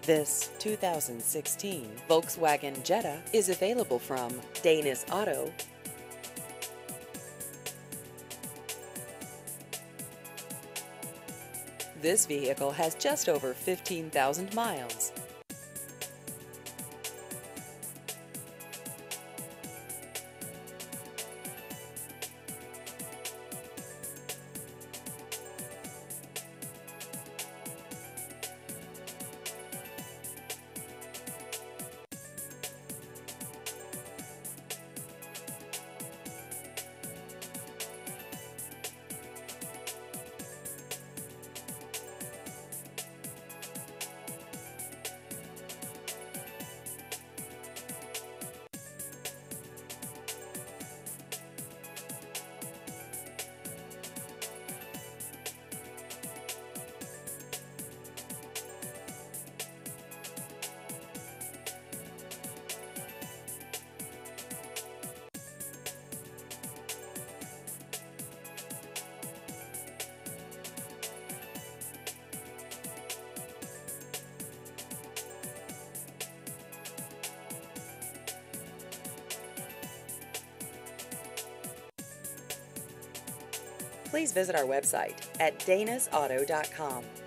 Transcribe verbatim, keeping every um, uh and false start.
This two thousand sixteen Volkswagen Jetta is available from Danis Auto. This vehicle has just over fifteen thousand miles. Please visit our website at danis auto dot com.